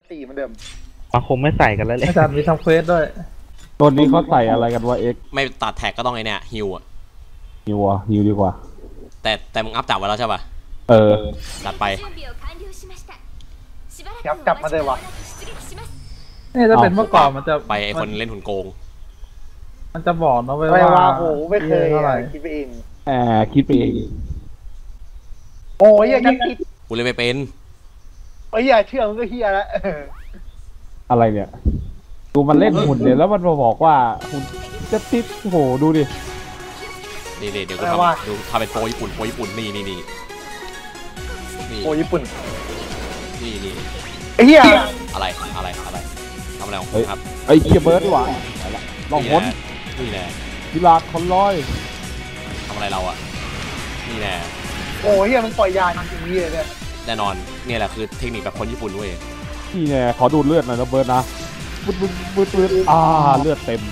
4เหมือนเดิมมันคงไม่ใส่กันแล้วเลยอาจารย์มีทำเควสด้วยตัวนี้เขาใส่อะไรกันวะเอ็กไม่ตัดแท็กก็ต้องไอเนี่ยฮิวอะฮิวดีกว่าแต่มึงอัพจับไว้แล้วใช่ป่ะจัดไปจับมาเลยวะนี่ถ้าเป็นเมื่อก่อนมันจะไปไอคนเล่นหุ่นโกงมันจะบอกนะไม่ว่าว่าโอ้ไม่เคยคิดไปเองคิดไปเองโอ้ยยังคิดกูเล่นไม่เป็นไอ้เหี้ยเชื่อมึงก็เหี้ยแล้วอะไรเนี่ยดูมันเล่นหุ่นเนี่ยแล้วมันมาบอกว่าหุ่นจะติดโหดูดินี่เดี๋ยวกูทำเป็นโปรญี่ปุ่นนี่โปรญี่ปุ่นนี่ไอ้เหี้ยอะไรทำอะไรของคุณครับไอ้เคียเบิร์ดว่ะลองพ้นนี่แน่กีฬาคอนลอยทำอะไรเราอะนี่แน่โอ้ยเหี้ยมันปล่อยยานจริงๆเลยเนี่ยแน่นอนเนี่ยแหละคือเทคนิคแบบคนญี่ปุ่นเว้ยนี่แน่ขอดูเลือดหน่อยนะเบิร์ดนะบึ้ดเลือดเต็ม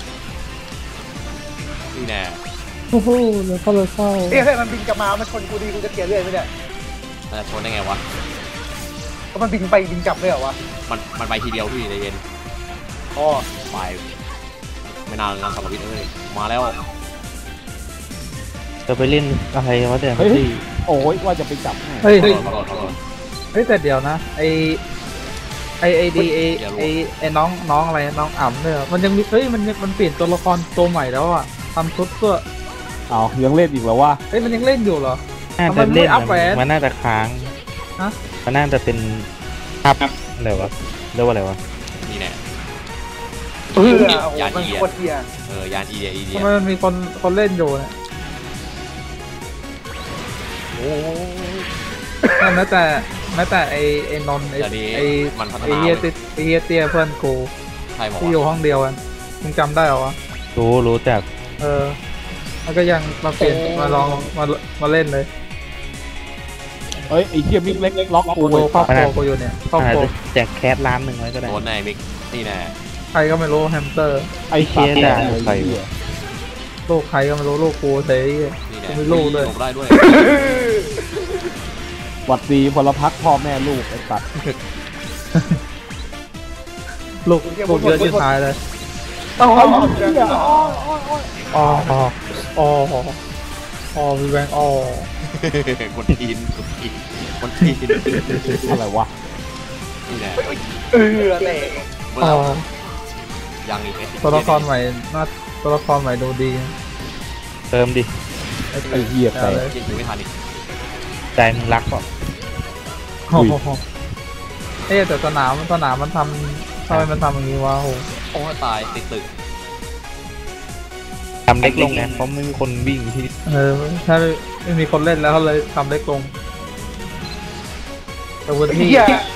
นี่แน่โอ้โหแล้วก็เลยเศร้าเฮ้ยมันบินกลับมามันชนกูดีกูจะเสียเลือดไหมเนี่ยมันจะชนได้ไงวะก็มันบินไปบินกลับเลยเหรอวะมันไปทีเดียวพี่ใจเย็นไปไม่นานงานสัปดาห์เลยมาแล้วจะไปเล่นอะไรวะแต่โอ้ยว่าจะไปจับเฮ้ยแต่เดี๋ยวนะไอ้น้องอะไรน้องอ่ำเนี่ยมันยังมีมันเปลี่ยนตัวละครตัวใหม่แล้วอ่ะทำชุดก็ยังเล่นอีกแล้ววะมันยังเล่นอยู่เหรอน่าจะเล่นมันน่าจะค้างมันน่าจะเป็นภาพอะไรวะเรียกว่าอะไรวะนี่แน่ยานอีเดียยานอีเดียทำไมมันมีคนเล่นอยู่เนี่ยแม้แต่ไอ้นนท์ไอ้เฮียเตี้ยเพื่อนกูที่อยู่ห้องเดียวกันมึงจำได้เหรอวะรู้จักแล้วก็ยังมาเปลี่ยนมาลองมาเล่นเลยไอ้เฮียมิกเล็กล็อกกูครอบครัวกูอยู่เนี่ยครอบครัวแจกแคส1,000,000ไว้ก็ได้โดนไหนมิกนี่แน่ใครก็ไม่รู้แฮมสเตอร์ไอ้เชี่ยด่าใครลูกใครก็ไม่รู้ลูกกูเซ่ไม่ลูกเลยได้ด้วยหวัดดีพลพรรคพ่อแม่ลูกไอ้สัตว์ลูกเยอะที่ท้ายเลยมีแบงค์คนทีนอะไรวะนี่แน่อะไรยังอีกตัวละครใหม่ตัวละครใหม่ดูดีเติมดิไอ้เหี้ยแต่ยังไม่ทันอีกใจมึงรักก่อนแต่สนามมันทำทำไมมันทำอย่างนี้วะโอ้ตายติดตึกทำเล็กลงไงเพราะไม่มีคนวิ่งที่ถ้าไม่มีคนเล่นแล้วเขาเลยทำเล็กลงแต่วันที่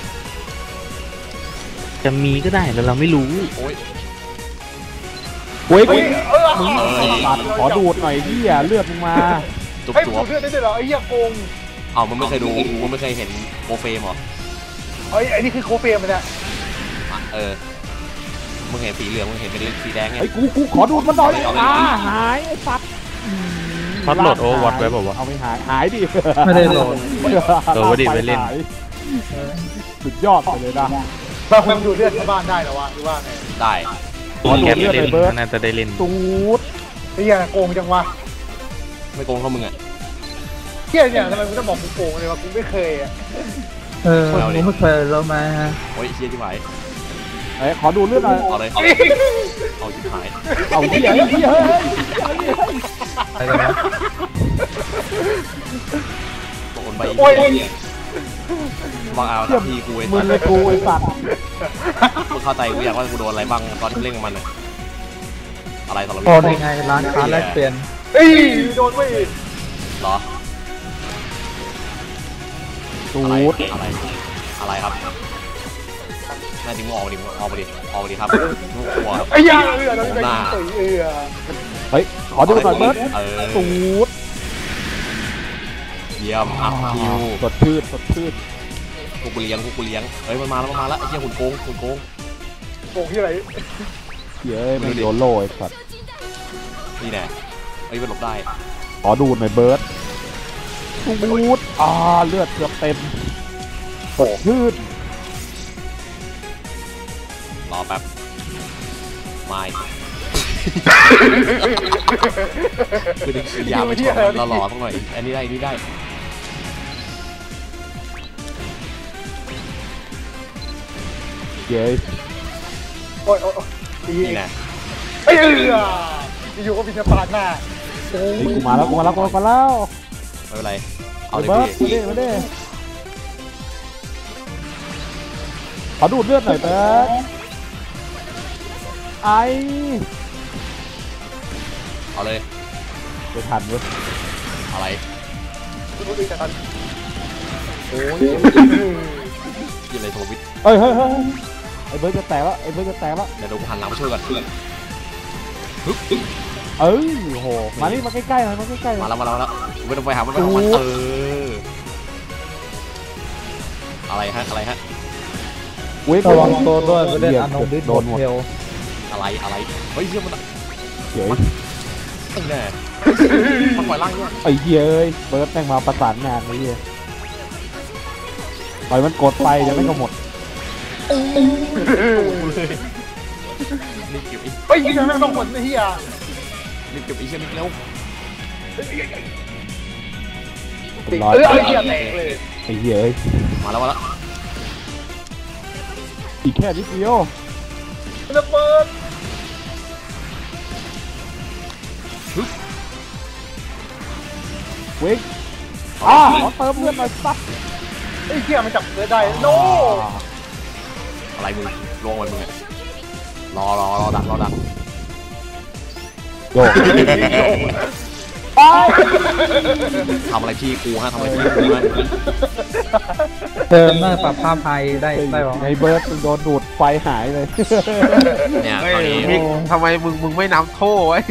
จะมีก็ได้แต่เราไม่รู้มึงขอดูดหน่อยพี่เลือดมึงมาให้ดูเลือดได้ด้วยเหรอไอ้เหี้ยโกงมึงไม่เคยดูมึงไม่เคยเห็นโคเฟมหรอไอ้นี่คือโคเฟมมันเนี่ยมึงเห็นสีเหลืองมึงเห็นเป็นสีแดงไงไอ้กูขอดูมันหน่อยหายไอ้สัตว์เขาโหลดโอวัตไว้บอกว่าเอาไม่หายดิไม่ได้โหลดว่าดิไปเล่นสุดยอดเลยนะเราคงดูเลือดที่บ้านได้หรอวะหรือว่าไงได้แกเล่นน่าจะได้เล่นตูดไอ้เหี้ยโกงจังวะไม่โกงเขามึงอ่ะเหี้ยเนี่ยทำไมมึงต้องบอกกูโกงเลยวะกูไม่เคยอ่ะมึงไม่เคยแล้วไหมฮะโอ้ยเชี่ยที่ไหนขอดูเลือดหน่อยเอาเลยเอาชิบหายเอาเหี้ยอะไรกันนะโดนไปวางเอาทีกูมึงเลยกูไอ้สัตว์มึงเข้าใจกูอยากว่ากูโดนอะไรบ้างตอนที่เล่นกับมันเลยอะไรตลอดได้ไงร้านค้าแลกเปลี่ยนโดนไม่เหรอตูดอะไรครับน่าจริงออกดิครับลูกหัวไอ้ยาหน้าเฮ้ยขอดูหน่อยเบิร์ดตูดเยี่ยมคิวสดพืชพวกกูเลี้ยงเฮ้ยมันมาแล้วไอ้เหี้ยหุ่นโกงที่อะไรมันโดนโล่ไอ้สัตว์นี่แน่ไอ้มันหลบได้ขอดูหน่อยเบิร์ดตูดเลือดเกือบเต็มสดพืชรอแป๊บไม่คือดึงยาวไปชนเราหล่อต้องหน่อยอันนี้ได้อันนี้ได้เย้ยโอ้ยโอ้ยนี่นะไอ้อยู่ก็บินปาดหน้าโอ้เฮ้ยยกูมาแล้วกูมาแล้วกูมาแล้วไม่เป็นไรเอาเลยเบิร์ดพี่มาดิขอดูดเลือดหน่อยเบิร์ดไอเอาเลยไปทันเว้ยอะไรรู้ดีแต่ตอนโอ้ยยิงเลยโทวิทเฮ้ยเฮ้ยเฮ้ยไอ้เบิร์ดจะแตกแล้วไอ้เบิร์ดจะแตกแล้วเดี๋ยวเราหันหลังมาช่วยกันเอ้ยโหมานี่มาใกล้ๆหน่อยมาใกล้ๆหน่มาอยแล้วมาแล้วไม่ต้องไปหามันไม่ต้องมันอะไรฮะอะไรฮะเว้ยระวังตัวด้วยไปเล่นอานงดิสโดนหมดเทลอะไรเฮ้ยเชื่อมันเดี๋ยวแน่มันปล่อยล่างเนี่ยไอ้เหี้ยเอ้ยเบิร์ดแม่งมาประสานงานไอ้เหี้ยปล่อยมันกดไปเดี๋ยวแม่งก็หมดรีบเก็บอีกเฮ้ยยังไม่ต้องผลไอ้เหี้ยรีบเก็บอีกเช่นนี้เร็วร้อยไอ้เหี้ยแตกเลยไอ้เหี้ยเอ้ยมาแล้วมาแล้วอีกแค่นิดเดียวระเบิดเว้ยขอเติมเลือดหน่อยสักไอ้เหี้ยมันจับเสือได้โน่อะไรมึงลงไปมึงรอดักโยกทำอะไรพี่กูฮะทำอะไรพี่กูฮะเติมน่าปรับภาพไทยได้หรอไอ้เบิร์ดโดนดูดไฟหายเลยเนี่ยเฮ้ยตอนนี้มิกทำไมมึงไม่นำโท่ไว้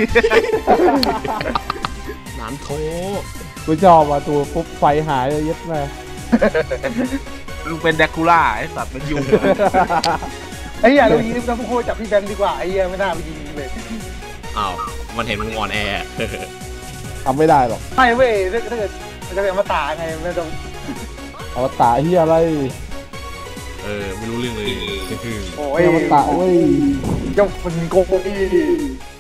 น้ำโถกูชอบว่ะตัวปุ๊บไฟหายเลยยัดแม่มึงเป็นแดกคูล่าไอ้สัตว์มันยุ่งไอ้เหี้ยเรายิงเราพูดจับพี่แบงค์ดีกว่าไอ้เหี้ยไม่น่าไปยิงเลยอ้าวมันเห็นมึงอ่อนแอทำไม่ได้หรอกไม่เว้ยถ้าเกิดมันจะเป็นอมตะไงไม่ต้องอวตารเฮียอะไรไม่รู้เรื่องเลยโอ้ไอ้ยอวตารเว้ยยังมันโกงอี